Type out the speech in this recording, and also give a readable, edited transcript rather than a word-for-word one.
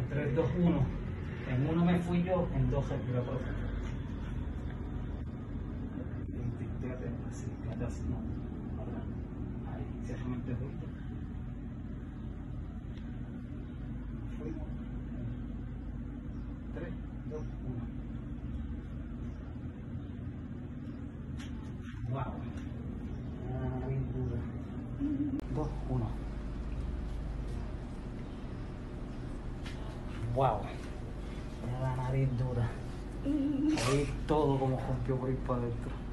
3, 2, 1. En uno me fui yo, en dos respira profundo. Fíjate así, fíjate así, no. Ahora, ahí, ciérrame el ojito. Fuimos. 3, 2, 1. Wow. Bien dura. 2, 1. Wow. Mira la nariz dura. Ahí todo como rompió por ahí para adentro.